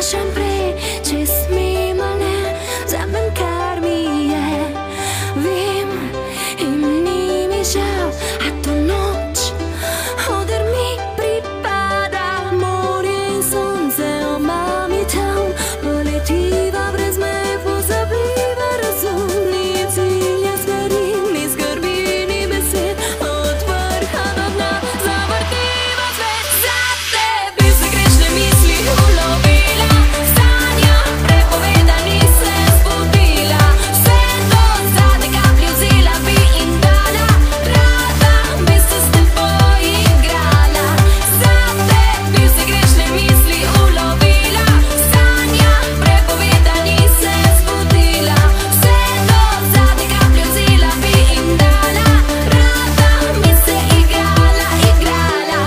poskušam prečist mimo ne, vzamem kar mi je. Vem in ni mi žal, a to noč oder mi pripada. Morje in sonce omami tam, poletiva brez me, pozabljiva razum. Ni cilja smeri, ni skrbi, ni besed, od vrha do dna zavrtiva svet. Za tebi se grešne misli ulovila, sanja prepovedani se zbudila. Vse do zadnje kaplje vzela bi in dala, rada bi se s teboj igrala. Za tebi se grešne misli ulovila, sanja prepovedani se zbudila. Vse do zadnje kaplje vzela bi in dala, rada bi se igrala, igrala.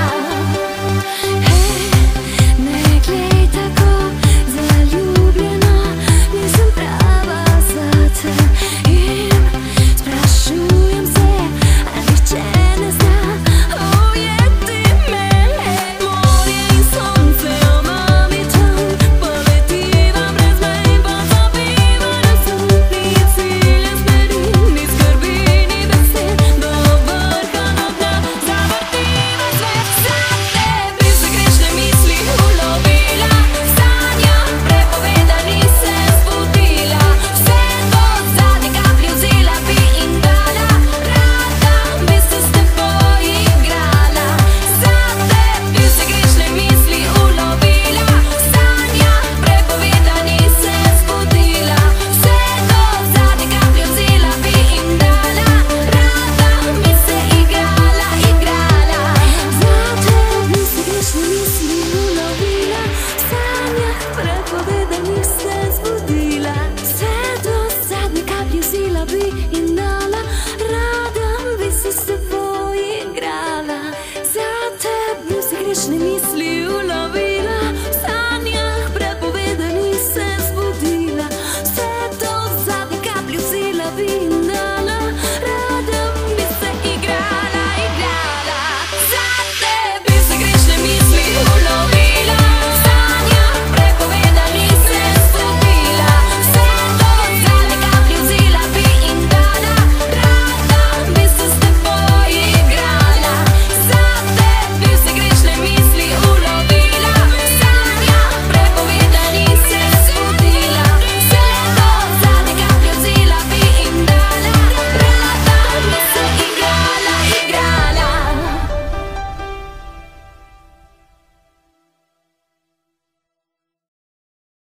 Ne glej tako zaljubljena, nisem prava zate. In sprašujem se, a nihče ne zna ujeti me. Morje in sonce omami tam, poletiva brez me, pozabljiva razum. Ni cilja smeri, ni skrbi, ni besed, do vrha do dna zavrtiva svet. Za tebi se grešne misli ulovila, sanja prepovedani se zbudila. Vse do zadnje kaplje vzela bi in dala, rada bi se s teboj igrala. Za tebi se grešne misli ulovila, sanja prepovedani se zbudila. Vse do zadnje kaplje vzela bi in dala, rada bi se igrala, igrala. Za tebi se grešne misli ulovila, sanja prepovedani se zbudila. Vse do zadnje kaplje vzela bi